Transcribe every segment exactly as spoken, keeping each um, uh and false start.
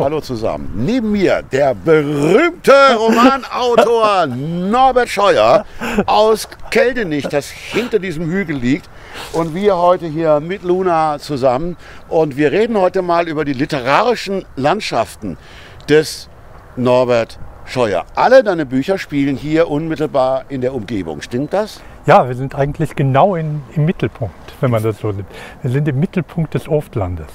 hallo zusammen. Neben mir der berühmte Romanautor Norbert Scheuer aus Keldenich, das hinter diesem Hügel liegt. Und wir heute hier mit Luna zusammen. Und wir reden heute mal über die literarischen Landschaften des Norbert Scheuer. Alle deine Bücher spielen hier unmittelbar in der Umgebung. Stimmt das? Ja, wir sind eigentlich genau in, im Mittelpunkt, wenn man das so nimmt. Wir sind im Mittelpunkt des Oftlandes.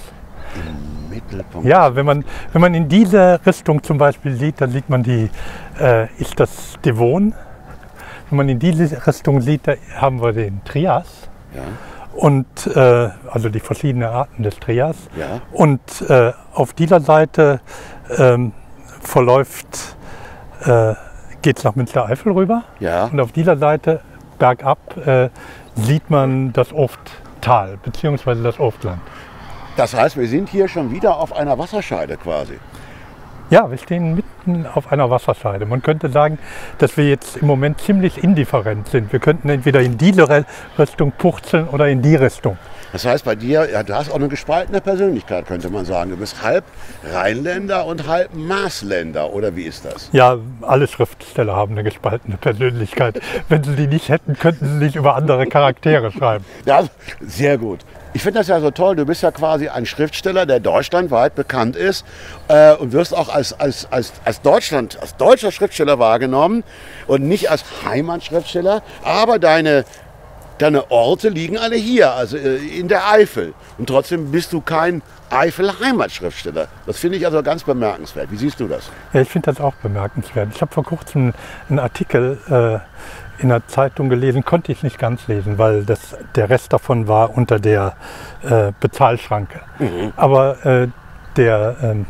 Im Mittelpunkt? Ja, wenn man, wenn man in diese Richtung zum Beispiel sieht, dann sieht man die, äh, ist das Devon. Wenn man in diese Richtung sieht, da haben wir den Trias. Ja. Und, äh, also die verschiedenen Arten des Trias. Ja. Und äh, auf dieser Seite ähm, verläuft, äh, geht es nach Münstereifel rüber. Ja. Und auf dieser Seite bergab äh, sieht man das Ofttal bzw. das Oftland. Das heißt, wir sind hier schon wieder auf einer Wasserscheide quasi. Ja, wir stehen mitten auf einer Wasserscheide. Man könnte sagen, dass wir jetzt im Moment ziemlich indifferent sind. Wir könnten entweder in diese Richtung purzeln oder in die Richtung. Das heißt, bei dir, ja, du hast auch eine gespaltene Persönlichkeit, könnte man sagen. Du bist halb Rheinländer und halb Maasländer, oder wie ist das? Ja, alle Schriftsteller haben eine gespaltene Persönlichkeit. Wenn sie die nicht hätten, könnten sie nicht über andere Charaktere schreiben. Ja, sehr gut. Ich finde das ja so toll, du bist ja quasi ein Schriftsteller, der deutschlandweit bekannt ist äh, und wirst auch als, als, als, als, Deutschland, als deutscher Schriftsteller wahrgenommen und nicht als Heimatschriftsteller, aber deine, deine Orte liegen alle hier, also äh, in der Eifel, und trotzdem bist du kein Eifel-Heimatschriftsteller. Das finde ich also ganz bemerkenswert. Wie siehst du das? Ja, ich finde das auch bemerkenswert. Ich habe vor kurzem einen Artikel äh, in der Zeitung gelesen, konnte ich nicht ganz lesen, weil das, der Rest davon war unter der äh, Bezahlschranke. Mhm. Aber äh, der ähm,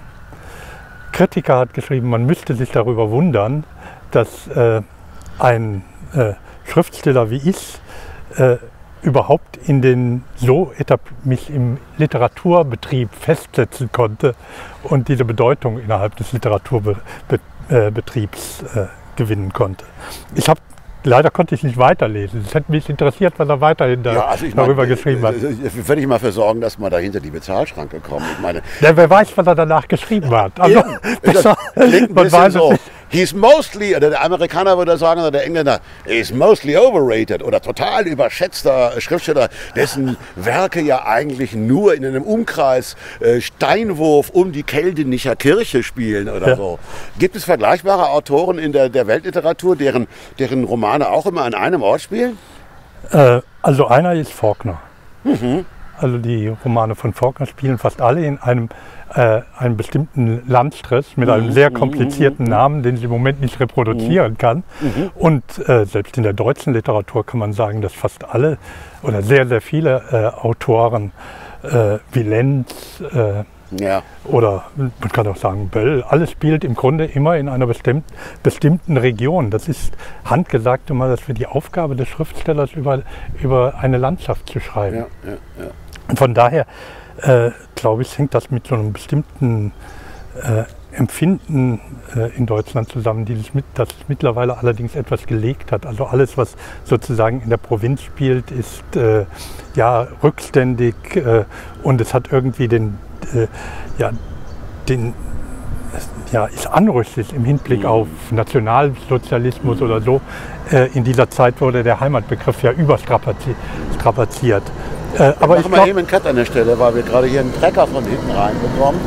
Kritiker hat geschrieben, man müsste sich darüber wundern, dass äh, ein äh, Schriftsteller wie ich äh, überhaupt in den so mich im Literaturbetrieb festsetzen konnte und diese Bedeutung innerhalb des Literaturbetriebs äh, gewinnen konnte. Ich habe Leider konnte ich nicht weiterlesen. Es hätte mich interessiert, was er weiterhin da, ja, also darüber meine, geschrieben hat. Würde ich mal für sorgen, dass man dahinter die Bezahlschranke kommt. Ich meine, ja, wer weiß, was er danach geschrieben hat. Also, ja, besser, das klingt ein bisschen so. He's mostly, oder der Amerikaner würde sagen, oder der Engländer, he's mostly overrated, oder total überschätzter Schriftsteller, dessen Werke ja eigentlich nur in einem Umkreis äh, Steinwurf um die Keldenicher Kirche spielen oder ja. so. Gibt es vergleichbare Autoren in der, der Weltliteratur, deren, deren Romane auch immer an einem Ort spielen? Äh, also einer ist Faulkner. Mhm. Also die Romane von Faulkner spielen fast alle in einem, äh, einem bestimmten Landstrich mit einem sehr komplizierten Namen, den ich im Moment nicht reproduzieren kann. Mhm. Und äh, selbst in der deutschen Literatur kann man sagen, dass fast alle oder sehr, sehr viele äh, Autoren äh, wie Lenz äh, ja. oder man kann auch sagen Böll, alles spielt im Grunde immer in einer bestimmt, bestimmten Region. Das ist handgesagt immer, dass wir die Aufgabe des Schriftstellers über, über eine Landschaft zu schreiben. Ja, ja, ja. Und von daher, äh, glaube ich, hängt das mit so einem bestimmten äh, Empfinden äh, in Deutschland zusammen, dieses mit, das mittlerweile allerdings etwas gelegt hat. Also alles, was sozusagen in der Provinz spielt, ist äh, ja rückständig äh, und es hat irgendwie den, äh, ja, den ja, ist anrüchig im Hinblick auf Nationalsozialismus oder so. Äh, in dieser Zeit wurde der Heimatbegriff ja überstrapaziert. Äh, aber machen ich wir eben einen Cut an der Stelle, weil wir gerade hier einen Trecker von hinten reinbekommen.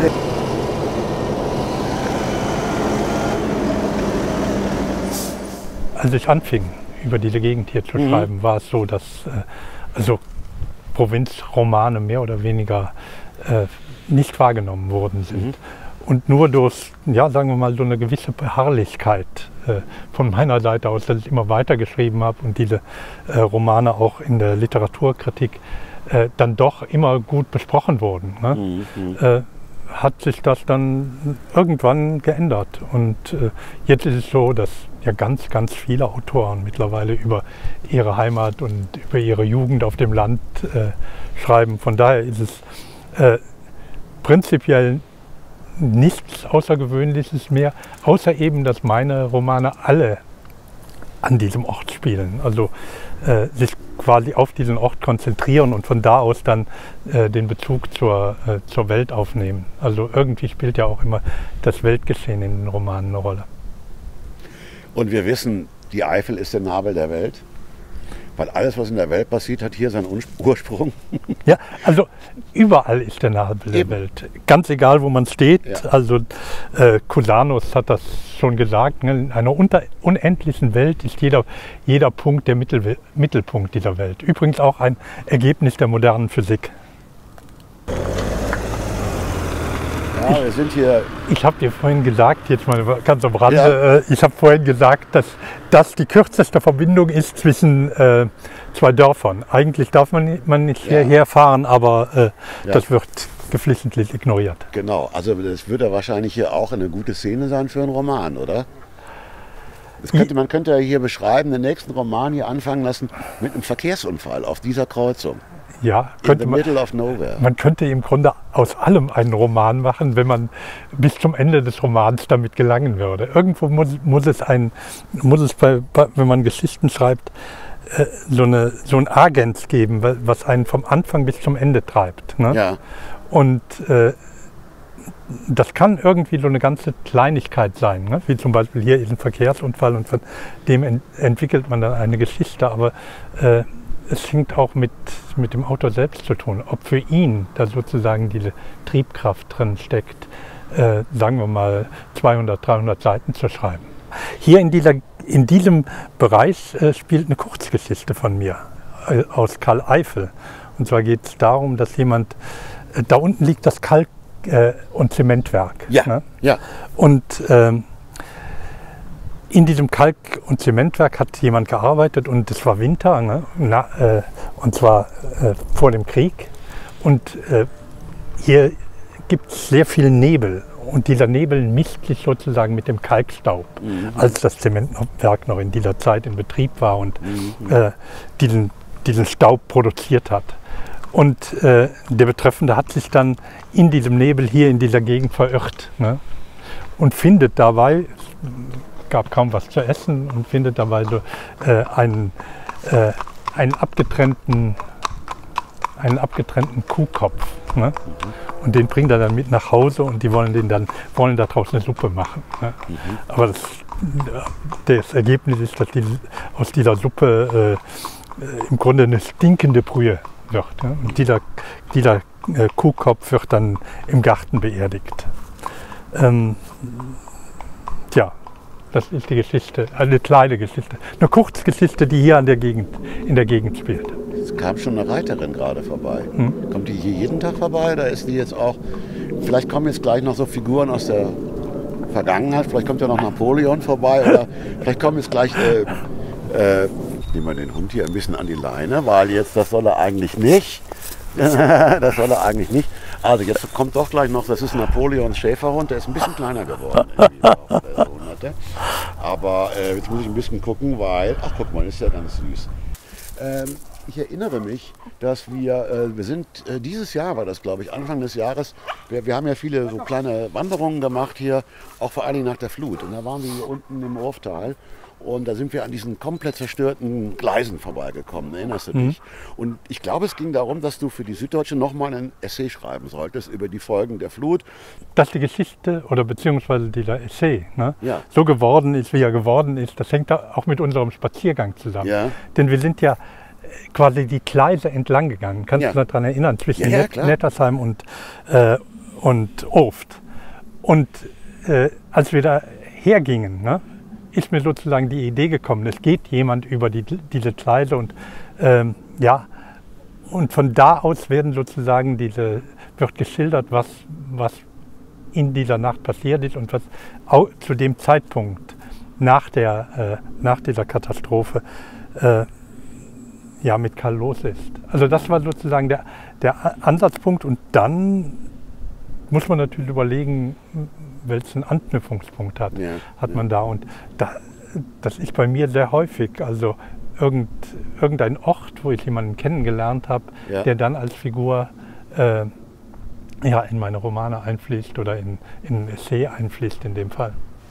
Als ich anfing, über diese Gegend hier zu mhm. schreiben, war es so, dass äh, also Provinzromane mehr oder weniger äh, nicht wahrgenommen worden sind. Mhm. Und nur durch, ja, sagen wir mal, so eine gewisse Beharrlichkeit äh, von meiner Seite aus, dass ich immer weiter geschrieben habe und diese äh, Romane auch in der Literaturkritik äh, dann doch immer gut besprochen wurden, ne? Mhm. Äh, hat sich das dann irgendwann geändert. Und äh, jetzt ist es so, dass ja ganz, ganz viele Autoren mittlerweile über ihre Heimat und über ihre Jugend auf dem Land äh, schreiben. Von daher ist es äh, prinzipiell nichts Außergewöhnliches mehr, außer eben, dass meine Romane alle an diesem Ort spielen. Also äh, sich quasi auf diesen Ort konzentrieren und von da aus dann äh, den Bezug zur, äh, zur Welt aufnehmen. Also irgendwie spielt ja auch immer das Weltgeschehen in den Romanen eine Rolle. Und wir wissen, die Eifel ist der Nabel der Welt. Weil alles, was in der Welt passiert, hat hier seinen Ursprung. Ja, also überall ist der Nabel der Welt. Ganz egal, wo man steht. Ja. Also äh, Cusanus hat das schon gesagt. Ne? In einer unter, unendlichen Welt ist jeder, jeder Punkt der Mittel, Mittelpunkt dieser Welt. Übrigens auch ein Ergebnis der modernen Physik. Ja, wir sind hier. Ich habe dir vorhin gesagt, jetzt mal ganz am Rande, ja. äh, ich habe vorhin gesagt, dass das die kürzeste Verbindung ist zwischen äh, zwei Dörfern. Eigentlich darf man, man nicht ja. hierher fahren, aber äh, ja. das wird geflissentlich ignoriert. Genau, also das würde wahrscheinlich hier auch eine gute Szene sein für einen Roman, oder? Das könnte, man könnte ja hier beschreiben, den nächsten Roman hier anfangen lassen mit einem Verkehrsunfall auf dieser Kreuzung. Ja, könnte man, man könnte im Grunde aus allem einen Roman machen, wenn man bis zum Ende des Romans damit gelangen würde. Irgendwo muss, muss es, ein, muss es bei, bei, wenn man Geschichten schreibt, äh, so, eine, so ein Agens geben, was einen vom Anfang bis zum Ende treibt. Ne? Ja. Und äh, das kann irgendwie so eine ganze Kleinigkeit sein, ne? Wie zum Beispiel hier ist ein Verkehrsunfall und von dem ent entwickelt man dann eine Geschichte, aber äh, es hängt auch mit, mit dem Autor selbst zu tun, ob für ihn da sozusagen diese Triebkraft drin steckt, äh, sagen wir mal zweihundert, dreihundert Seiten zu schreiben. Hier in, dieser, in diesem Bereich äh, spielt eine Kurzgeschichte von mir äh, aus Karl Eifel. Und zwar geht es darum, dass jemand, äh, da unten liegt das Kalk- äh, und Zementwerk. Ja, ne? ja. Und ähm, in diesem Kalk- und Zementwerk hat jemand gearbeitet und es war Winter, ne? Na, äh, und zwar äh, vor dem Krieg. Und äh, hier gibt es sehr viel Nebel und dieser Nebel mischt sich sozusagen mit dem Kalkstaub, mhm. als das Zementwerk noch in dieser Zeit in Betrieb war und mhm. äh, diesen, diesen Staub produziert hat. Und äh, der Betreffende hat sich dann in diesem Nebel hier in dieser Gegend verirrt, ne? Und findet dabei, gab kaum was zu essen und findet dabei so äh, einen, äh, einen, abgetrennten, einen abgetrennten Kuhkopf. Ne? Mhm. Und den bringt er dann mit nach Hause und die wollen, den dann, wollen daraus eine Suppe machen. Ne? Mhm. Aber das, das Ergebnis ist, dass die, aus dieser Suppe äh, im Grunde eine stinkende Brühe wird. Ne? Und dieser, dieser äh, Kuhkopf wird dann im Garten beerdigt. Ähm, tja. Das ist die Geschichte, eine kleine Geschichte, eine Kurzgeschichte, die hier an der Gegend, in der Gegend spielt. Es kam schon eine Reiterin gerade vorbei. Hm? Kommt die hier jeden Tag vorbei oder ist die jetzt auch, vielleicht kommen jetzt gleich noch so Figuren aus der Vergangenheit, vielleicht kommt ja noch Napoleon vorbei oder vielleicht kommen jetzt gleich, äh, äh, nehmen wir den Hund hier ein bisschen an die Leine, weil jetzt, das soll er eigentlich nicht. Das soll er eigentlich nicht. Also jetzt kommt doch gleich noch, das ist Napoleons Schäferhund, der ist ein bisschen kleiner geworden im Laufe der Monate. Aber äh, jetzt muss ich ein bisschen gucken, weil, ach guck mal, ist ja ganz süß. Ähm, ich erinnere mich, dass wir, äh, wir sind, äh, dieses Jahr war das glaube ich, Anfang des Jahres, wir, wir haben ja viele so kleine Wanderungen gemacht hier, auch vor allen Dingen nach der Flut. Und da waren wir hier unten im Orftal. Und da sind wir an diesen komplett zerstörten Gleisen vorbeigekommen, erinnerst du dich? Mhm. Und ich glaube, es ging darum, dass du für die Süddeutsche nochmal ein Essay schreiben solltest über die Folgen der Flut. Dass die Geschichte oder beziehungsweise dieser Essay ne, ja. so geworden ist, wie er geworden ist, das hängt auch mit unserem Spaziergang zusammen. Ja. Denn wir sind ja quasi die Gleise entlang gegangen, kannst ja. du dich daran erinnern, zwischen ja, ja, Net Nettersheim und, äh, und Urft. Und äh, als wir da hergingen, ne, ist mir sozusagen die Idee gekommen, es geht jemand über die, diese Gleise und ähm, ja, und von da aus werden sozusagen diese, wird geschildert, was, was in dieser Nacht passiert ist und was auch zu dem Zeitpunkt nach, der, äh, nach dieser Katastrophe äh, ja, mit Karl los ist. Also das war sozusagen der, der Ansatzpunkt und dann muss man natürlich überlegen, welchen Anknüpfungspunkt hat, ja, hat man da. Und da, das ist bei mir sehr häufig, also irgend, irgendein Ort, wo ich jemanden kennengelernt habe, ja. der dann als Figur äh, ja, in meine Romane einfließt oder in, in ein Essay einfließt in dem Fall.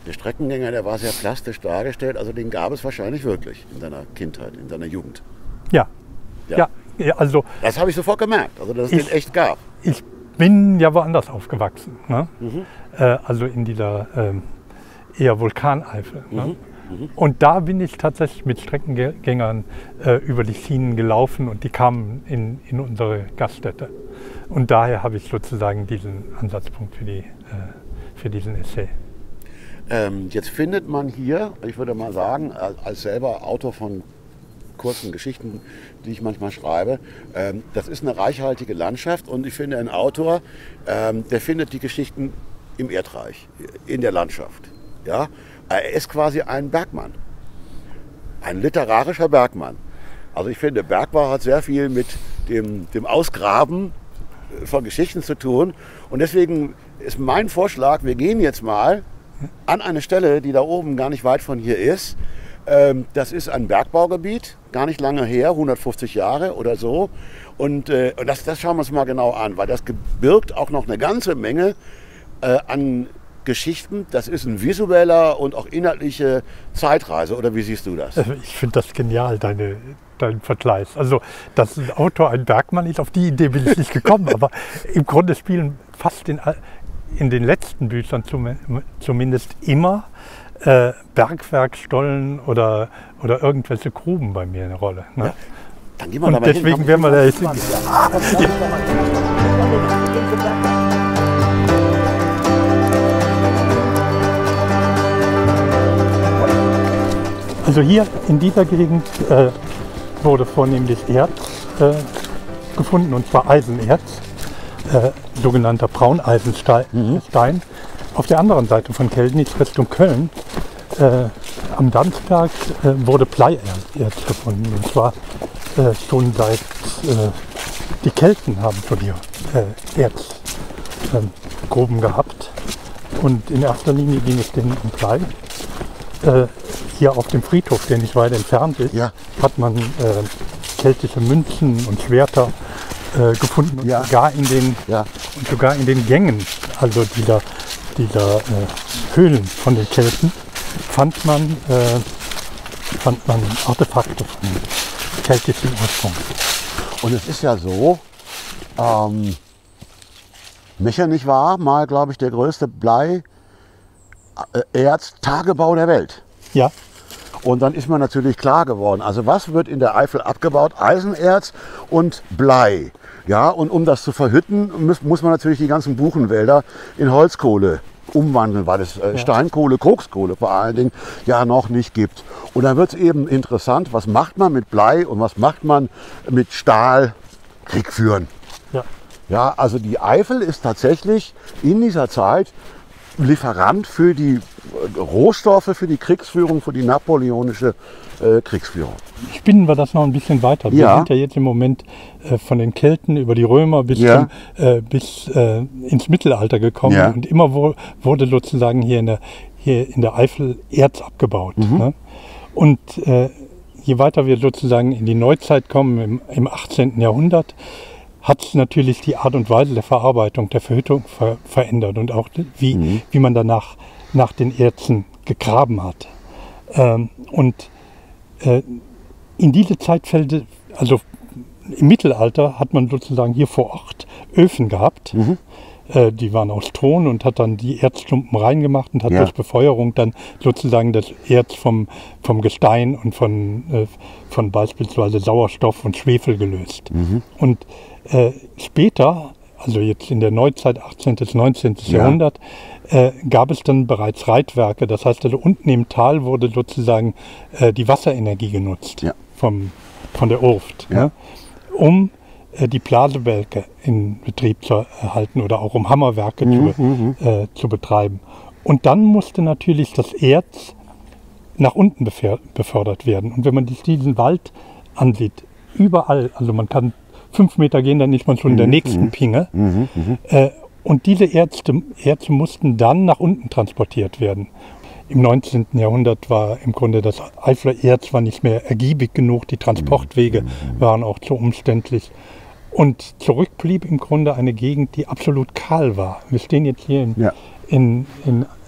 Der Streckengänger, der war sehr plastisch dargestellt, also den gab es wahrscheinlich wirklich in deiner Kindheit, in deiner Jugend. Ja, Ja. ja, ja also Das habe ich sofort gemerkt, also dass es Ich- den echt gab. ich bin ja woanders aufgewachsen. Ne? Mhm. Äh, also in dieser ähm, eher Vulkaneifel. Ne? Mhm. Und da bin ich tatsächlich mit Streckengängern äh, über die Schienen gelaufen und die kamen in, in unsere Gaststätte. Und daher habe ich sozusagen diesen Ansatzpunkt für, die, äh, für diesen Essay. Ähm, jetzt findet man hier, ich würde mal sagen, als, als selber Autor von kurzen Geschichten, die ich manchmal schreibe, ähm, das ist eine reichhaltige Landschaft und ich finde, ein Autor, ähm, der findet die Geschichten im Erdreich, in der Landschaft. Ja? Er ist quasi ein Bergmann, ein literarischer Bergmann. Also ich finde, Bergbau hat sehr viel mit dem, dem Ausgraben von Geschichten zu tun und deswegen ist mein Vorschlag, wir gehen jetzt mal an eine Stelle, die da oben gar nicht weit von hier ist. Ähm, das ist ein Bergbaugebiet, gar nicht lange her, hundertfünfzig Jahre oder so. Und, äh, und das, das schauen wir uns mal genau an, weil das birgt auch noch eine ganze Menge äh, an Geschichten. Das ist ein visueller und auch inhaltliche Zeitreise. Oder wie siehst du das? Also ich finde das genial, deine, dein Vergleich. Also, dass ein Autor ein Bergmann ist, auf die Idee bin ich nicht gekommen. Aber im Grunde spielen fast in, in den letzten Büchern zum, zumindest immer äh, Bergwerkstollen oder, oder irgendwelche Gruben bei mir eine Rolle. Ne? Ja. Dann gehen wir Und da mal deswegen hin. werden wir da jetzt. Also hier in dieser Gegend äh, wurde vornehmlich Erz äh, gefunden, und zwar Eisenerz, äh, sogenannter Brauneisenstein. Mhm. Stein. Auf der anderen Seite von Keldnitz Richtung Köln, äh, am Danzberg, äh, wurde Bleierz gefunden. Und zwar äh, schon seit, äh, die Kelten haben schon hier äh, Erzgruben äh, gehabt. Und in erster Linie ging es denen um Blei. Äh, hier auf dem Friedhof, der nicht weit entfernt ist, Ja. hat man äh, keltische Münzen und Schwerter äh, gefunden und, Ja. sogar in den, Ja. und sogar in den Gängen, also dieser, dieser äh, Höhlen von den Kelten, fand man, äh, fand man Artefakte von keltischem Ursprung. Und es ist ja so, ähm, Mechernich war mal, glaube ich, der größte Blei-Erz-Tagebau der Welt. Ja, Und dann ist mir natürlich klar geworden, also was wird in der Eifel abgebaut? Eisenerz und Blei. Ja, und um das zu verhütten, muss, muss man natürlich die ganzen Buchenwälder in Holzkohle umwandeln, weil es äh, Steinkohle, Kokskohle vor allen Dingen ja noch nicht gibt. Und dann wird es eben interessant, was macht man mit Blei und was macht man mit Stahl? Krieg führen. ja. Ja, also die Eifel ist tatsächlich in dieser Zeit Lieferant für die äh, Rohstoffe, für die Kriegsführung, für die napoleonische äh, Kriegsführung. Spinnen wir das noch ein bisschen weiter. Wir Ja. sind ja jetzt im Moment äh, von den Kelten über die Römer bis, Ja. zum, äh, bis äh, ins Mittelalter gekommen. Ja. Und immer wo, wurde sozusagen hier in der, hier in der Eifel Erz abgebaut. Mhm. Ne? Und äh, je weiter wir sozusagen in die Neuzeit kommen, im, im achtzehnten Jahrhundert, hat sich natürlich die Art und Weise der Verarbeitung, der Verhüttung ver verändert und auch wie, Mhm. wie man danach nach den Erzen gegraben hat. Ähm, und äh, in diese Zeitfelde, also im Mittelalter, hat man sozusagen hier vor Ort Öfen gehabt. Mhm. Äh, die waren aus Ton und hat dann die Erzklumpen reingemacht und hat Ja. durch Befeuerung dann sozusagen das Erz vom, vom Gestein und von, äh, von beispielsweise Sauerstoff und Schwefel gelöst. Mhm. Und äh, später, also jetzt in der Neuzeit, achtzehnten bis neunzehnten Ja. Jahrhundert, äh, gab es dann bereits Reitwerke. Das heißt, also unten im Tal wurde sozusagen äh, die Wasserenergie genutzt Ja. vom, von der Urft, Ja. ne, um äh, die Blasebälge in Betrieb zu erhalten oder auch um Hammerwerke Mhm, zu, mhm. äh, zu betreiben. Und dann musste natürlich das Erz nach unten beför- befördert werden. Und wenn man sich diesen Wald ansieht, überall, also man kann fünf Meter gehen, dann ist man schon in der nächsten Pinge. Mhm. Mhm. Äh, und diese Erze, Erze mussten dann nach unten transportiert werden. Im neunzehnten Jahrhundert war im Grunde das Eifler Erz war nicht mehr ergiebig genug, die Transportwege waren auch zu umständlich. Und zurück blieb im Grunde eine Gegend, die absolut kahl war. Wir stehen jetzt hier in, Ja. in, in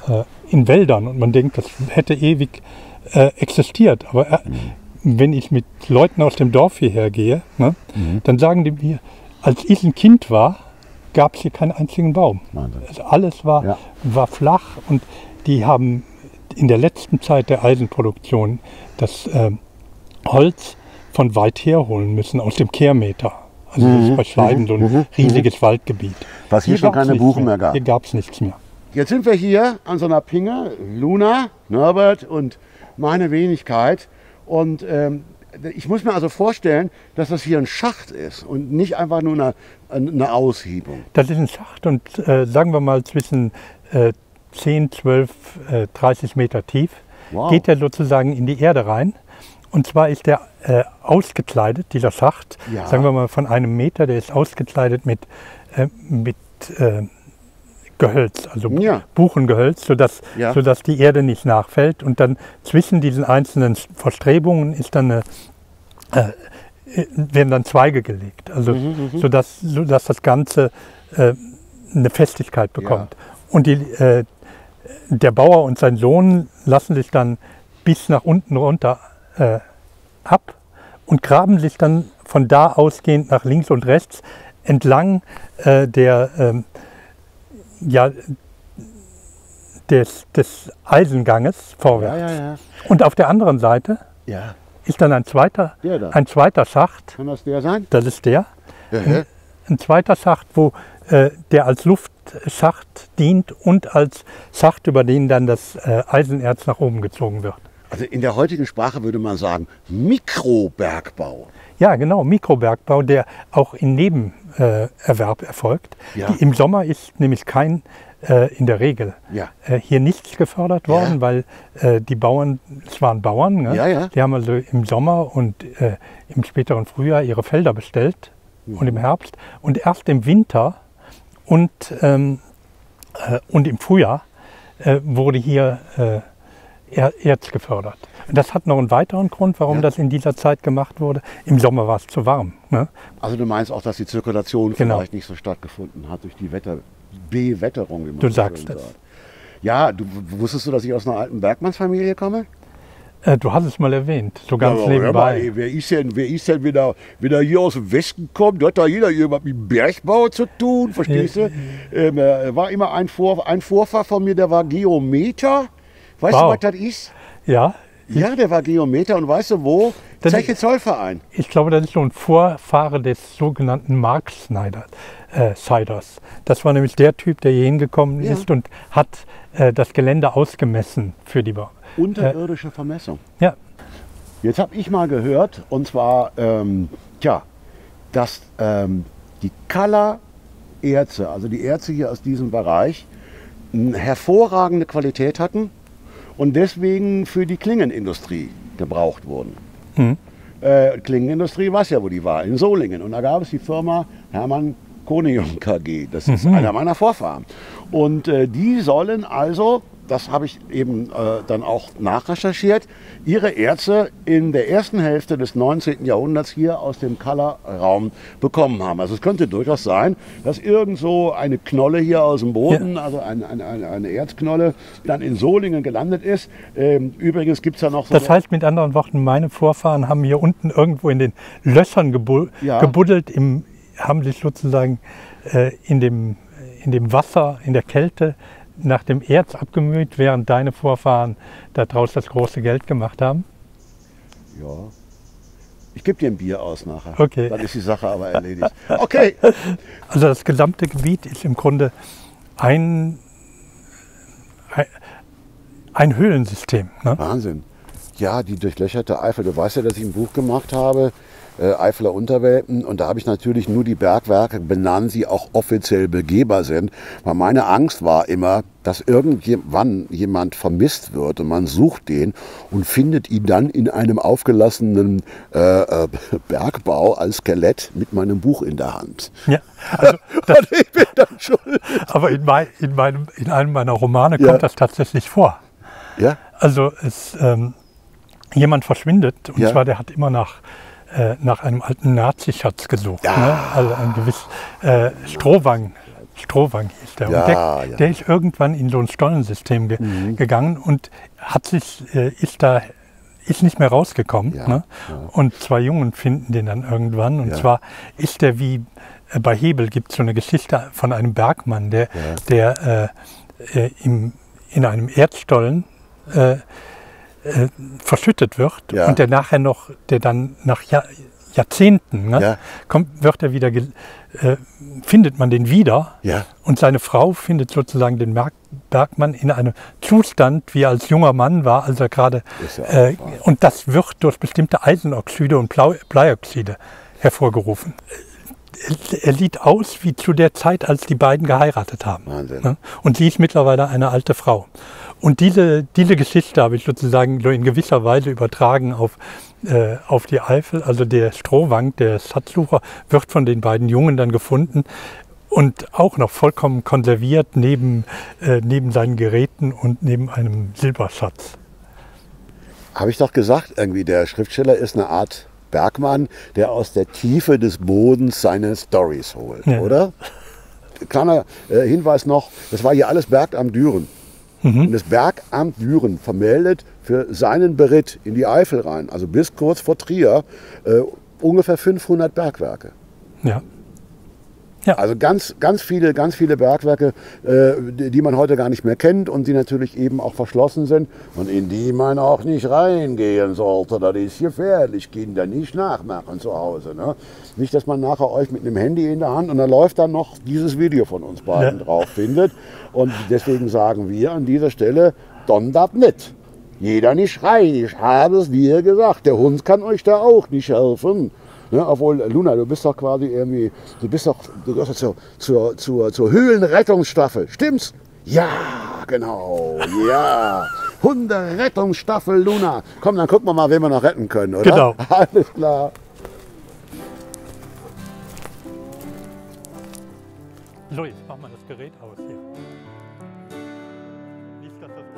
äh, in Wäldern und man denkt, das hätte ewig äh, existiert. Aber äh, mhm. wenn ich mit Leuten aus dem Dorf hierher gehe, ne, mhm. dann sagen die mir, als ich ein Kind war, gab es hier keinen einzigen Baum. Also alles war, ja. war flach und die haben in der letzten Zeit der Eisenproduktion das äh, Holz von weit her holen müssen, aus dem Kehrmeter. Also mhm. das ist bei Schleiden so ein mhm. riesiges mhm. Waldgebiet. Was hier, hier schon keine Buchen mehr gab. Hier gab es nichts mehr. Jetzt sind wir hier an so einer Pinge, Luna, Norbert und meine Wenigkeit. Und ähm, ich muss mir also vorstellen, dass das hier ein Schacht ist und nicht einfach nur eine, eine Aushebung. Das ist ein Schacht und äh, sagen wir mal zwischen äh, zehn, zwölf, äh, dreißig Meter tief. Wow. Geht er sozusagen in die Erde rein. Und zwar ist der äh, ausgekleidet, dieser Schacht, ja. sagen wir mal von einem Meter, der ist ausgekleidet mit, äh, mit äh, Gehölz, also ja. Buchengehölz, sodass, ja. sodass die Erde nicht nachfällt. Und dann zwischen diesen einzelnen Verstrebungen ist dann eine, äh, werden dann Zweige gelegt, also mhm, sodass, sodass das Ganze äh, eine Festigkeit bekommt. Ja. Und die, äh, der Bauer und sein Sohn lassen sich dann bis nach unten runter äh, ab und graben sich dann von da ausgehend nach links und rechts entlang äh, der äh, Ja, des, des Eisenganges vorwärts. Ja, ja, ja. Und auf der anderen Seite ja. ist dann ein zweiter, da. ein zweiter Schacht. Kann das der sein? Das ist der. Ja, ein, ein zweiter Schacht, wo äh, der als Luftschacht dient und als Schacht, über den dann das äh, Eisenerz nach oben gezogen wird. Also in der heutigen Sprache würde man sagen Mikrobergbau. Ja, genau, Mikrobergbau, der auch in Nebenerwerb äh, erfolgt. Ja. Die, Im Sommer ist nämlich kein, äh, in der Regel, ja. äh, hier nichts gefördert worden, ja. weil äh, die Bauern, es waren Bauern, ne? ja, ja. die haben also im Sommer und äh, im späteren Frühjahr ihre Felder bestellt ja. und im Herbst. Und erst im Winter und, ähm, äh, und im Frühjahr äh, wurde hier äh, Erz gefördert. Das hat noch einen weiteren Grund, warum ja. das in dieser Zeit gemacht wurde. Im Sommer war es zu warm. Ne? Also du meinst auch, dass die Zirkulation genau. vielleicht nicht so stattgefunden hat durch die Wetter, Bewetterung, wie man Du so sagst es. Ja, du wusstest du, dass ich aus einer alten Bergmannsfamilie komme? Äh, du hast es mal erwähnt, so ganz ja, nebenbei. Mal, ey, wer ist denn, wer ist denn wieder, wieder hier aus dem Westen kommt? Da hat da jeder irgendwas mit Bergbau zu tun, verstehst äh, du? Ähm, äh, war immer ein, Vor, ein Vorfahr von mir, der war Geometer. Weißt wow. du, was das ist? Ja. Ja, der war Geometer und weißt du wo? Zeche Zollverein. Ich glaube, das ist so ein Vorfahre des sogenannten Mark Snyder, äh, Siders. Das war nämlich der Typ, der hier hingekommen ja. ist und hat äh, das Gelände ausgemessen für die Bau. Unterirdische äh, Vermessung. Ja. Jetzt habe ich mal gehört, und zwar, ähm, tja, dass ähm, die Kala-Erze, also die Erze hier aus diesem Bereich, eine hervorragende Qualität hatten und deswegen für die Klingenindustrie gebraucht wurden. Hm. Äh, Klingenindustrie weiß ja, wo die war, in Solingen. Und da gab es die Firma Hermann Konium K G. Das ist mhm. einer meiner Vorfahren. Und äh, die sollen also, das habe ich eben äh, dann auch nachrecherchiert, ihre Erze in der ersten Hälfte des neunzehnten Jahrhunderts hier aus dem Kala-Raum bekommen haben. Also es könnte durchaus sein, dass irgend so eine Knolle hier aus dem Boden, ja. also eine, eine, eine Erzknolle, dann in Solingen gelandet ist. Ähm, übrigens gibt es da noch so... Das heißt mit anderen Worten, meine Vorfahren haben hier unten irgendwo in den Löchern gebu ja. gebuddelt, im, haben sich sozusagen äh, in, dem, in dem Wasser, in der Kälte nach dem Erz abgemüht, während deine Vorfahren daraus das große Geld gemacht haben? Ja. Ich gebe dir ein Bier aus nachher. Okay. Dann ist die Sache aber erledigt. Okay. Also das gesamte Gebiet ist im Grunde ein, ein, ein Höhlensystem. Ne? Wahnsinn. Ja, die durchlöcherte Eifel. Du weißt ja, dass ich ein Buch gemacht habe, äh, Eifeler Unterwelten. Und da habe ich natürlich nur die Bergwerke benannt, die auch offiziell begehbar sind. Weil meine Angst war immer, dass irgendwann jemand vermisst wird und man sucht den und findet ihn dann in einem aufgelassenen äh, äh, Bergbau als Skelett mit meinem Buch in der Hand. Ja, also das, und ich bin dann schuld. Aber in, mein, in, meinem, in einem meiner Romane kommt ja. das tatsächlich vor. Ja? Also es, ähm, jemand verschwindet und ja. zwar der hat immer nach nach einem alten Nazischatz gesucht, ja. ne? Also ein gewiss äh, Strohwang Strohwang hieß der. Ja, und der, ja. der ist irgendwann in so ein Stollensystem ge Mhm. gegangen und hat sich, äh, ist da ist nicht mehr rausgekommen. Ja, Ne? ja. Und zwei Jungen finden den dann irgendwann. Und Ja. zwar ist der wie, äh, bei Hebel gibt es so eine Geschichte von einem Bergmann, der, Ja. der äh, äh, im, in einem Erdstollen äh, äh, verschüttet wird Ja. und der nachher noch, der dann nach Jahr, Jahrzehnten, ne, Ja. kommt, wird er wieder, ge- äh, findet man den wieder. Ja. Und seine Frau findet sozusagen den Merk Bergmann in einem Zustand, wie er als junger Mann war, als er gerade. Ist ja auch Äh, wahr. und das wird durch bestimmte Eisenoxide und Blau Bleioxide hervorgerufen. Er, er sieht aus wie zu der Zeit, als die beiden geheiratet haben. Wahnsinn. Ne? Und sie ist mittlerweile eine alte Frau. Und diese, diese Geschichte habe ich sozusagen so in gewisser Weise übertragen auf, äh, auf die Eifel. Also der Strohwang, der Schatzsucher, wird von den beiden Jungen dann gefunden und auch noch vollkommen konserviert neben, äh, neben seinen Geräten und neben einem Silberschatz. Habe ich doch gesagt, irgendwie der Schriftsteller ist eine Art Bergmann, der aus der Tiefe des Bodens seine Storys holt, Ja. oder? Kleiner äh, Hinweis noch, das war hier alles Bergamt Düren. Mhm. Und das Bergamt Düren vermeldet für seinen Beritt in die Eifel rein, also bis kurz vor Trier, äh, ungefähr fünfhundert Bergwerke. Ja. Also ganz, ganz viele, ganz viele Bergwerke, äh, die, die man heute gar nicht mehr kennt und die natürlich eben auch verschlossen sind und in die man auch nicht reingehen sollte. Das ist gefährlich, Kinder, nicht nachmachen zu Hause. Ne? Nicht, dass man nachher euch mit einem Handy in der Hand und da läuft dann noch dieses Video von uns beiden Ja. drauf findet. Und deswegen sagen wir an dieser Stelle, donnert nicht. Jeder nicht schreien, ich habe es dir gesagt. Der Hund kann euch da auch nicht helfen. Ne, obwohl, Luna, du bist doch quasi irgendwie, du bist doch, du gehörst zur, zur, zur, zur Höhlenrettungsstaffel, stimmt's? Ja, genau, ja. Hunderettungsstaffel Luna. Komm, dann gucken wir mal, wen wir noch retten können, oder? Genau. Alles klar. So, jetzt machen wir das Gerät aus hier. Nicht, dass das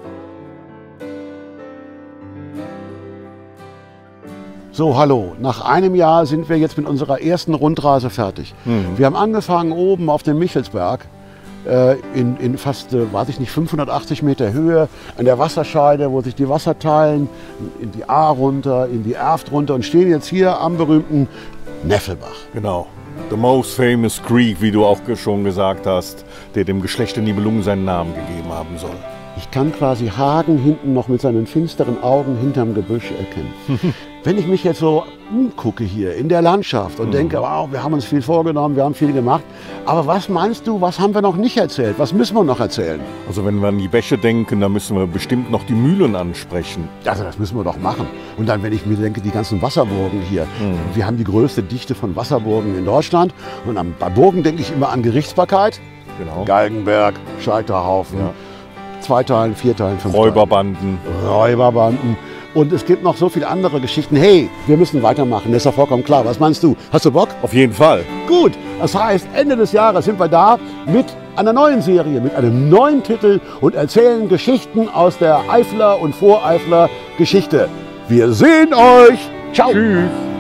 So, hallo. Nach einem Jahr sind wir jetzt mit unserer ersten Rundreise fertig. Mhm. Wir haben angefangen oben auf dem Michelsberg, äh, in, in fast, äh, weiß ich nicht, fünfhundertachtzig Meter Höhe, an der Wasserscheide, wo sich die Wasser teilen, in die Ahr runter, in die Erft runter und stehen jetzt hier am berühmten Neffelbach. Genau. The most famous creek, wie du auch schon gesagt hast, der dem Geschlecht der Nibelungen seinen Namen gegeben haben soll. Ich kann quasi Hagen hinten noch mit seinen finsteren Augen hinterm Gebüsch erkennen. Wenn ich mich jetzt so umgucke hier in der Landschaft und denke, wow, wir haben uns viel vorgenommen, wir haben viel gemacht, aber was meinst du, was haben wir noch nicht erzählt? Was müssen wir noch erzählen? Also wenn wir an die Bäche denken, dann müssen wir bestimmt noch die Mühlen ansprechen. Also das müssen wir doch machen. Und dann, wenn ich mir denke, die ganzen Wasserburgen hier. Wir haben die größte Dichte von Wasserburgen in Deutschland. Und am, bei Burgen denke ich immer an Gerichtsbarkeit. Genau. Galgenberg, Scheiterhaufen, Ja. Zweiteilen, Vierteilen, Fünfteilen. Räuberbanden. Räuberbanden. Und es gibt noch so viele andere Geschichten. Hey, wir müssen weitermachen, das ist ja vollkommen klar. Was meinst du? Hast du Bock? Auf jeden Fall. Gut, das heißt, Ende des Jahres sind wir da mit einer neuen Serie, mit einem neuen Titel und erzählen Geschichten aus der Eifler und Voreifler Geschichte. Wir sehen euch. Ciao. Tschüss.